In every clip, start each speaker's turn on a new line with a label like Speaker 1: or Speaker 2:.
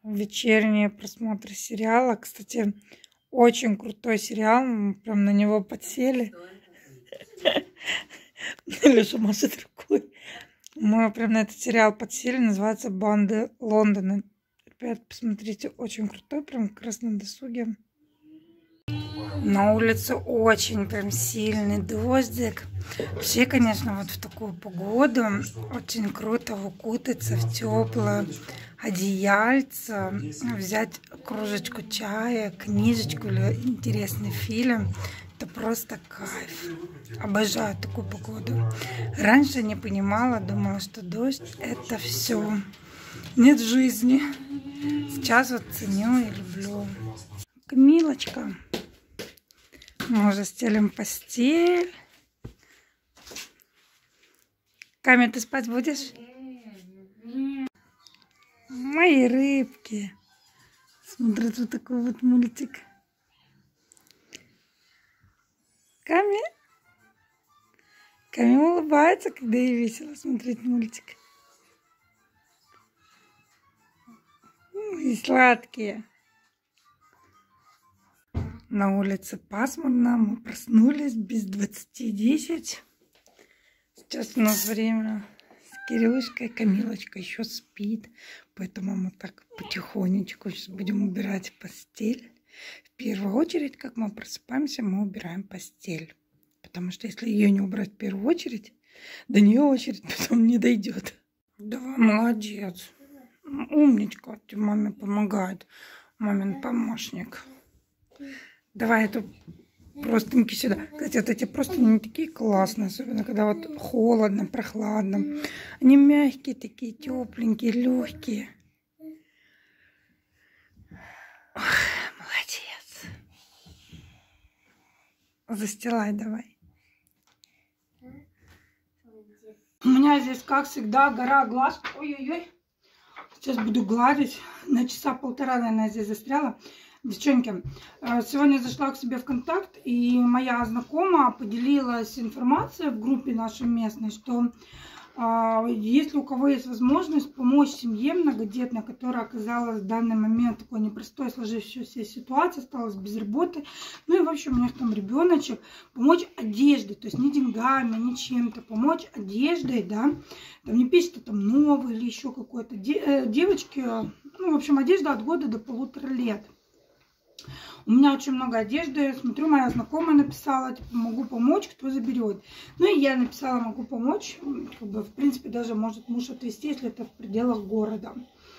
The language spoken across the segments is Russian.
Speaker 1: вечерние просмотры сериала. Кстати, очень крутой сериал. Мы прям на него подсели. Леша машет рукой. Мы прям на этот сериал подсели. Называется «Банды Лондона». Ребят, посмотрите, очень крутой. Прям как раз на досуге. На улице очень прям сильный дождик. Вообще, конечно, вот в такую погоду очень круто укутаться в теплое одеяльце, взять кружечку чая, книжечку или интересный фильм. Это просто кайф. Обожаю такую погоду. Раньше не понимала, думала, что дождь это все. Нет жизни. Сейчас вот ценю и люблю. Камилочка. Мы уже стелим постель. Камя, ты спать будешь? Мои рыбки. Смотрят вот такой вот мультик. Камя улыбается, когда ей весело смотреть мультик. И сладкие. На улице пасмурно, мы проснулись без 20:10. Сейчас у нас время с Кирюшкой. Камилочка еще спит, поэтому мы так потихонечку сейчас будем убирать постель. В первую очередь, как мы просыпаемся, мы убираем постель. Потому что если ее не убрать в первую очередь, до нее очередь потом не дойдет. Да, молодец. Умничка, тебе маме помогает. Мамин помощник. Давай эту простынки сюда. Кстати, вот эти простыни такие классные, особенно когда вот холодно, прохладно. Они мягкие такие, тепленькие, легкие. Молодец. Застилай давай. У меня здесь, как всегда, гора глаз. Ой-ой-ой. Сейчас буду гладить. На часа полтора, наверное, здесь застряла. Девчонки, сегодня зашла к себе в контакт, и моя знакомая поделилась информацией в группе нашей местной, что если у кого есть возможность помочь семье многодетной, которая оказалась в данный момент такой непростой сложившейся ситуации, осталась без работы, ну и в общем у них там ребеночек, помочь одеждой, то есть не деньгами, не чем-то, помочь одеждой, да, там не пишет, что там новый или еще какой-то, девочки, ну в общем одежда от года до 1,5 лет. У меня очень много одежды. Смотрю, моя знакомая написала, типа, могу помочь, кто заберет. Ну и я написала, могу помочь. Как бы, в принципе, даже может муж отвезти, если это в пределах города.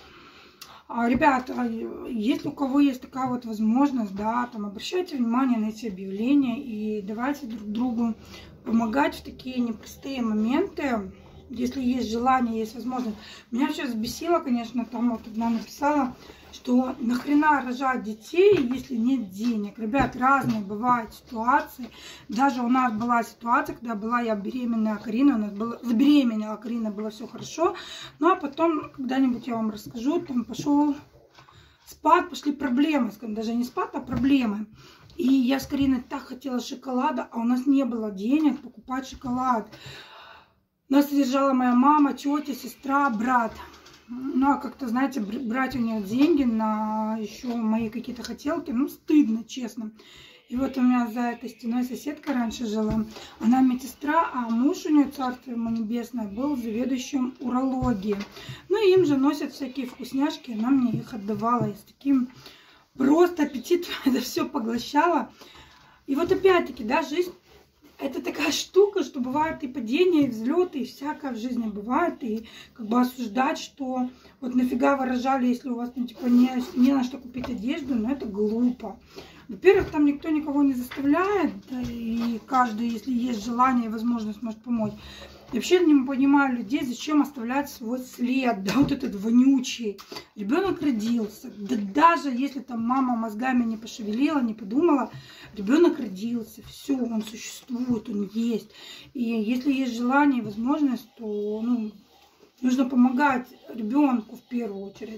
Speaker 1: Ребята, если у кого есть такая вот возможность, да, там обращайте внимание на эти объявления и давайте друг другу помогать в такие непростые моменты. Если есть желание, есть возможность. Меня сейчас взбесило, конечно, там вот одна написала, что нахрена рожать детей, если нет денег. Ребят, разные бывают ситуации. Даже у нас была ситуация, когда была я беременная Карина, у нас была, забеременела Карина, было все хорошо. Ну а потом, когда-нибудь я вам расскажу, там пошел спад, пошли проблемы, даже не спад, а проблемы. И я с Кариной так хотела шоколада, а у нас не было денег покупать шоколад. Нас содержала моя мама, тетя, сестра, брат. Ну, а как-то, знаете, брать у нее деньги на еще мои какие-то хотелки, ну, стыдно, честно. И вот у меня за этой стеной соседка раньше жила. Она медсестра, а муж у нее, царство ему небесное, был заведующим урологии. Ну, и им же носят всякие вкусняшки, она мне их отдавала. И с таким просто аппетитом это все поглощала. И вот опять-таки, да, жизнь... Это такая штука, что бывают и падения, и взлеты, и всякое в жизни бывает. И как бы осуждать, что вот нафига вы рожали, если у вас ну, типа, не на что купить одежду, но это глупо. Во-первых, там никто никого не заставляет, да, и каждый, если есть желание и возможность, может помочь. И вообще не понимаю людей, зачем оставлять свой след, да, вот этот вонючий. Ребенок родился, да даже если там мама мозгами не пошевелила, не подумала, ребенок родился, все, он существует, он есть. И если есть желание и возможность, то ну, нужно помогать ребенку в первую очередь.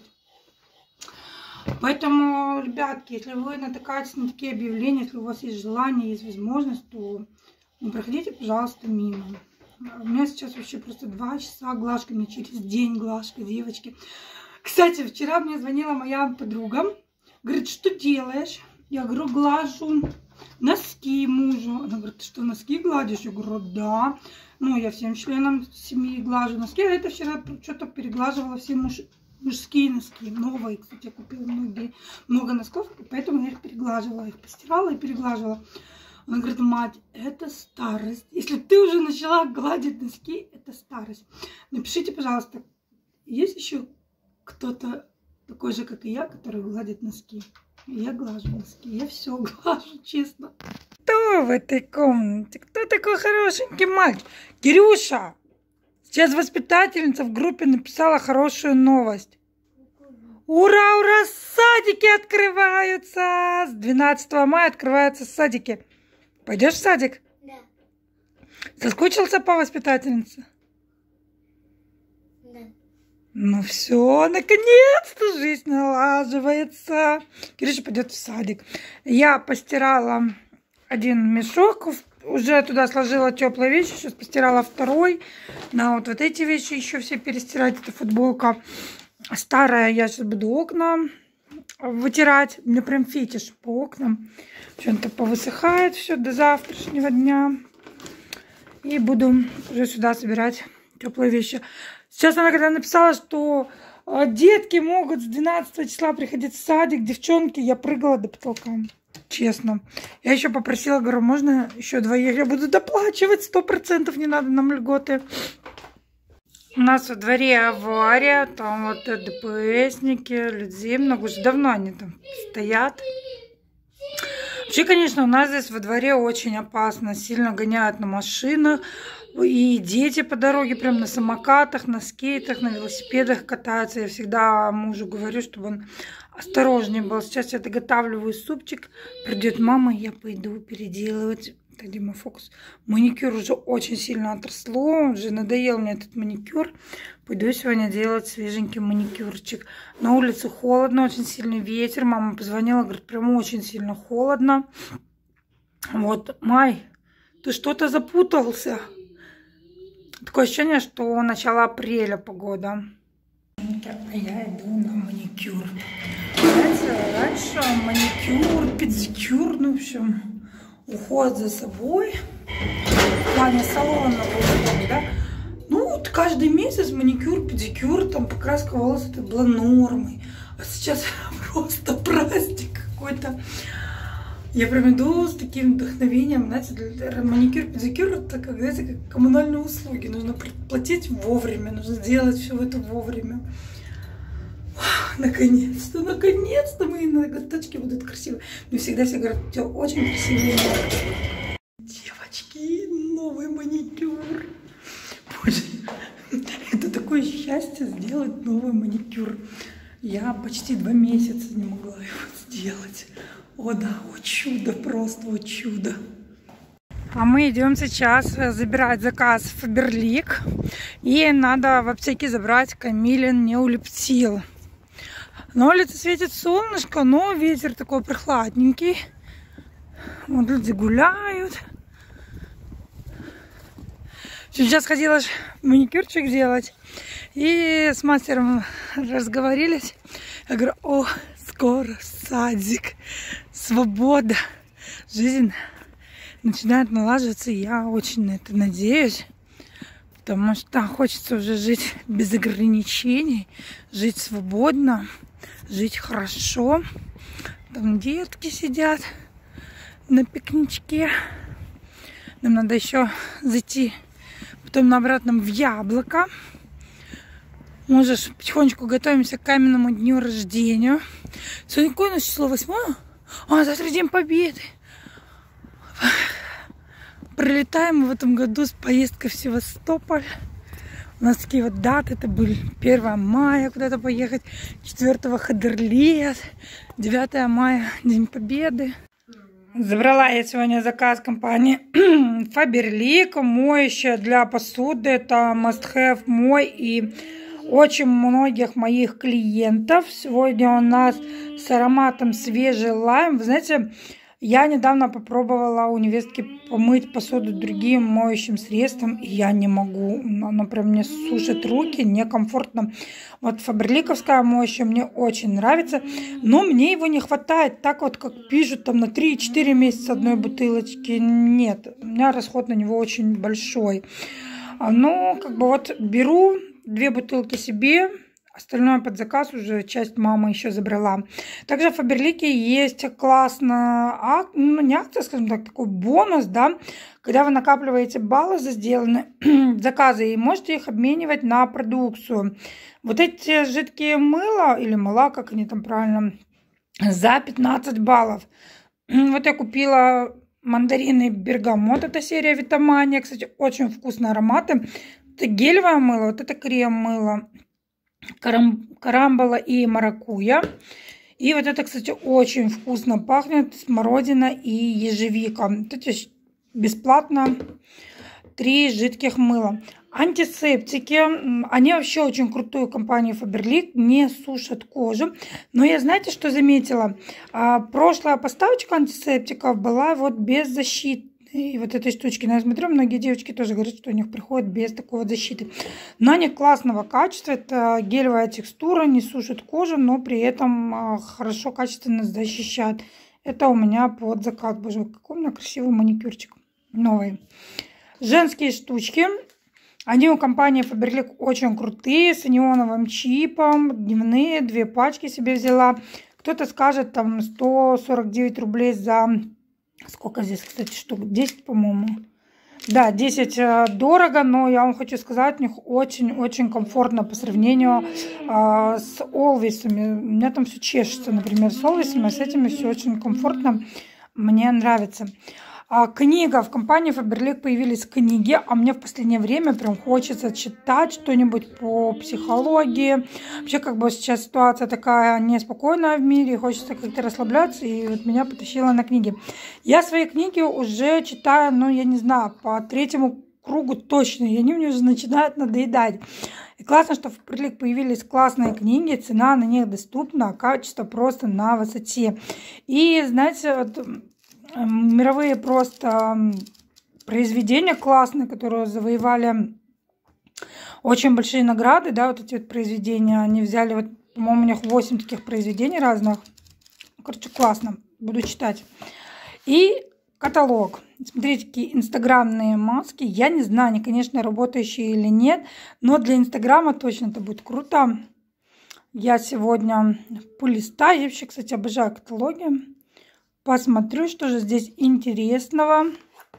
Speaker 1: Поэтому, ребятки, если вы натыкаетесь на такие объявления, если у вас есть желание, есть возможность, то не проходите, пожалуйста, мимо. У меня сейчас вообще просто 2 часа глажка, мне через день глажка, девочки. Кстати, вчера мне звонила моя подруга. Говорит, что делаешь? Я говорю, глажу носки мужу. Она говорит, ты что, носки гладишь? Я говорю, да. Ну, я всем членам семьи глажу носки. А это вчера что-то переглаживала все мужские носки. Новые, кстати, я купила много носков, поэтому я их переглаживала. Их постирала и переглаживала. Она говорит, мать, это старость. Если ты уже начала гладить носки, это старость. Напишите, пожалуйста, есть еще кто-то такой же, как и я, который гладит носки? Я глажу носки, я все глажу, честно. Кто в этой комнате? Кто такой хорошенький мальчик? Кирюша! Сейчас воспитательница в группе написала хорошую новость. Ура, ура, садики открываются! С 12 мая открываются садики. Пойдешь в садик?
Speaker 2: Да.
Speaker 1: Соскучился по воспитательнице?
Speaker 2: Да.
Speaker 1: Ну все, наконец-то жизнь налаживается. Кирюша пойдет в садик. Я постирала один мешок, уже туда сложила теплые вещи, сейчас постирала второй. На вот эти вещи еще все перестирать. Это футболка старая, я сейчас буду окна вытирать. У меня прям фетиш по окнам. Что-то повысыхает все до завтрашнего дня. И буду уже сюда собирать теплые вещи. Сейчас она когда написала, что детки могут с 12 числа приходить в садик, девчонки, я прыгала до потолка. Честно. Я еще попросила, говорю, можно еще двоих? Я буду доплачивать 100%, не надо нам льготы. У нас во дворе авария, там вот ДПСники, людей много, уже давно они там стоят. Вообще, конечно, у нас здесь во дворе очень опасно, сильно гоняют на машинах. И дети по дороге прям на самокатах, на скейтах, на велосипедах катаются. Я всегда мужу говорю, чтобы он осторожнее был. Сейчас я доготавливаю супчик. Придет мама, я пойду переделывать. Так, где мой фокус? Маникюр уже очень сильно отросло. Уже надоел мне этот маникюр. Пойду сегодня делать свеженький маникюрчик. На улице холодно, очень сильный ветер. Мама позвонила, говорит, прям очень сильно холодно. Вот, Май, ты что-то запутался. Такое ощущение, что начало апреля погода. А я иду на маникюр. Знаете, раньше маникюр, педикюр, ну, в общем, уход за собой. В плане салона был, да? Ну, вот каждый месяц маникюр, педикюр, там, покраска волос, это была нормой. А сейчас просто праздник какой-то. Я прям иду с таким вдохновением, знаете, маникюр, педикюр, это, как, знаете, как коммунальные услуги. Нужно платить вовремя, нужно сделать все это вовремя. Наконец-то, наконец-то мои ноготочки будут красивые. Мне всегда все говорят, у тебя очень красивые ноготочки. Девочки, новый маникюр. Боже, это такое счастье сделать новый маникюр. Я почти 2 месяца не могла его сделать. О да, о чудо, просто о чудо. А мы идем сейчас забирать заказ в Фаберлик. И надо в аптеке забрать Камилин неулептил. На улице светит солнышко, но ветер такой прохладненький. Вот люди гуляют. Сейчас ходила маникюрчик делать. И с мастером разговорились. Я говорю, о, скоро садик, свобода, жизнь начинает налаживаться. Я очень на это надеюсь, потому что хочется уже жить без ограничений, жить свободно, жить хорошо. Там детки сидят на пикничке. Нам надо еще зайти потом на обратном в Яблоко. Можешь потихонечку готовимся к каменному дню рождения. Сегодня какое у нас число? 8? А, завтра День Победы. Прилетаем в этом году с поездкой в Севастополь. У нас такие вот даты. Это были 1 мая куда-то поехать, 4 Хадерлет, 9 мая День Победы. Забрала я сегодня заказ компании Faberlic. Моющее для посуды. Это must-have мой и очень многих моих клиентов. Сегодня у нас с ароматом свежий лайм. Вы знаете, Я недавно попробовала у невестки помыть посуду другим моющим средством, и я не могу. Оно прям мне сушит руки, некомфортно. Вот фаберликовское моющее мне очень нравится, но мне его не хватает. Так вот, как пишут, там на 3-4 месяца одной бутылочки. Нет, у меня расход на него очень большой. Ну, как бы вот беру 2 бутылки себе. Остальное под заказ, уже часть мама еще забрала. Также в Фаберлике есть классно, ну не акция, скажем так, такой бонус, да, когда вы накапливаете баллы за сделанные заказы и можете их обменивать на продукцию. Вот эти жидкие мыла, или мыла, как они там правильно, за 15 баллов. Вот я купила мандарины бергамот, это серия Витамания, кстати, очень вкусные ароматы. Это гелевое мыло, вот это крем мыло. Карамбола и маракуйя. И вот это, кстати, очень вкусно пахнет. Смородина и ежевика. Это бесплатно 3 жидких мыла. Антисептики. Они вообще очень крутую компанию Faberlic. Не сушат кожу. Но я, знаете, что заметила? Прошлая поставочка антисептиков была вот без защиты. И вот этой штучки. Но я смотрю, многие девочки тоже говорят, что у них приходят без такой защиты. Но они классного качества. Это гелевая текстура, не сушит кожу, но при этом хорошо, качественно защищает. Это у меня под заказ. Боже, какой у меня красивый маникюрчик. Новый. Женские штучки. Они у компании Faberlic очень крутые. С неоновым чипом. Дневные. 2 пачки себе взяла. Кто-то скажет, там 149 рублей за... Сколько здесь, кстати, штук? 10, по-моему. Да, 10 дорого, но я вам хочу сказать, у них очень-очень комфортно по сравнению с Олвисами. У меня там все чешется, например, с Олвисами, а с этими все очень комфортно. Мне нравится. Книга. В компании Faberlic появились книги, а мне в последнее время прям хочется читать что-нибудь по психологии. Вообще, как бы сейчас ситуация такая неспокойная в мире, хочется как-то расслабляться, и вот меня потащило на книги. Я свои книги уже читаю, ну, я не знаю, по 3-му кругу точно, и они мне уже начинают надоедать. И классно, что в Faberlic появились классные книги, цена на них доступна, качество просто на высоте. И, знаете, вот... мировые просто произведения классные, которые завоевали очень большие награды, да, вот эти вот произведения, они взяли, вот, по-моему, у них 8 таких произведений разных. Короче, классно, буду читать. И каталог. Смотрите, какие инстаграмные маски. Я не знаю, они, конечно, работающие или нет, но для инстаграма точно это будет круто. Я сегодня полистаю. Я вообще, кстати, обожаю каталоги. Посмотрю, что же здесь интересного.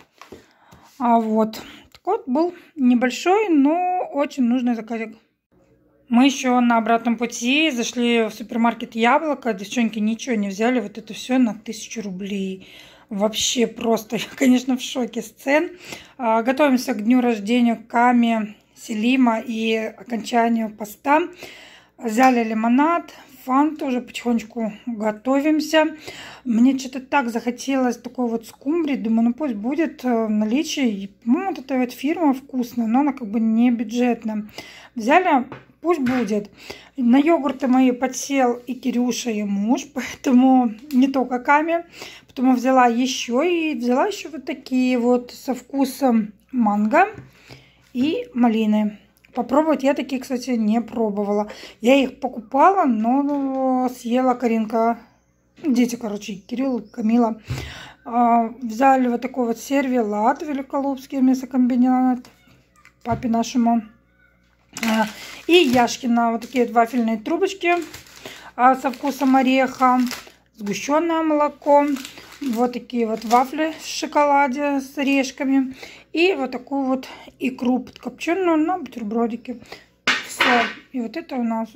Speaker 1: Вот. Так вот, был небольшой, но очень нужный заказик. Мы еще на обратном пути зашли в супермаркет Яблоко. Девчонки ничего не взяли. Вот это все на 1000 рублей. Вообще просто, я, конечно, в шоке с цен. Готовимся к дню рождения Ками, Селима и окончанию поста. Взяли лимонад. Фанту, уже потихонечку готовимся. Мне что-то так захотелось такой вот скумбрии. Думаю, ну пусть будет в наличии. По-моему, вот эта вот фирма вкусная, но она как бы не бюджетная. Взяли, пусть будет. На йогурты мои подсел и Кирюша, и муж, поэтому не только Ками. Потом взяла еще вот такие вот со вкусом манго и малины. Попробовать я такие, кстати, не пробовала. Я их покупала, но съела Каринка. Дети, короче, Кирилл, Камила. Взяли вот такой вот сервелат великолепский мясокомбинат папе нашему. И Яшкина вот такие вот вафельные трубочки со вкусом ореха. Сгущенное молоко. Вот такие вот вафли в шоколаде с орешками. И вот такую вот икру подкопченую на бутербродике. Все. И вот это у нас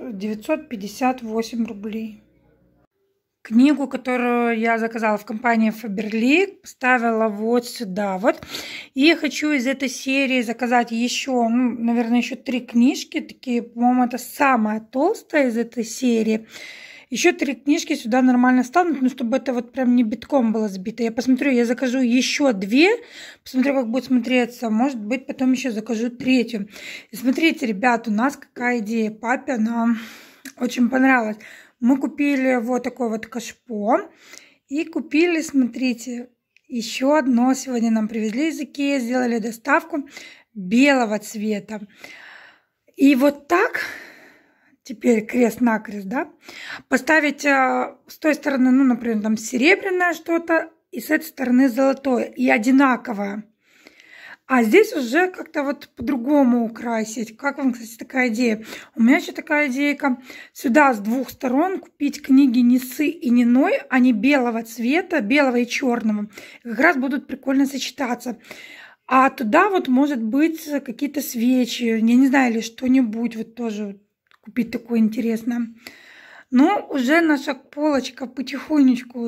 Speaker 1: 958 рублей. Книгу, которую я заказала в компании Faberlic, поставила вот сюда вот. И хочу из этой серии заказать еще, ну, наверное, еще 3 книжки. Такие, по-моему, это самая толстая из этой серии. Еще 3 книжки сюда нормально станут, но чтобы это вот прям не битком было сбито. Я посмотрю, я закажу еще 2, посмотрю, как будет смотреться. Может быть, потом еще закажу 3. И смотрите, ребят, у нас какая идея. Папе она очень понравилась. Мы купили вот такой вот кашпо. И купили, смотрите, еще одно. Сегодня нам привезли из Икеи, сделали доставку белого цвета. И вот так, теперь крест-накрест, да, поставить с той стороны, ну, например, там серебряное что-то, и с этой стороны золотое, и одинаковое. А здесь уже как-то вот по-другому украсить. Как вам, кстати, такая идея? У меня еще такая идейка. Сюда с двух сторон купить книги Нисы и Ниной, они белого цвета, белого и черного. Как раз будут прикольно сочетаться. А туда вот, может быть, какие-то свечи, я не знаю, или что-нибудь вот тоже купить такое интересное. Но уже наша полочка потихонечку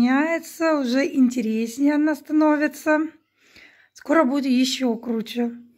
Speaker 1: заполняется, уже интереснее она становится. Скоро будет еще круче.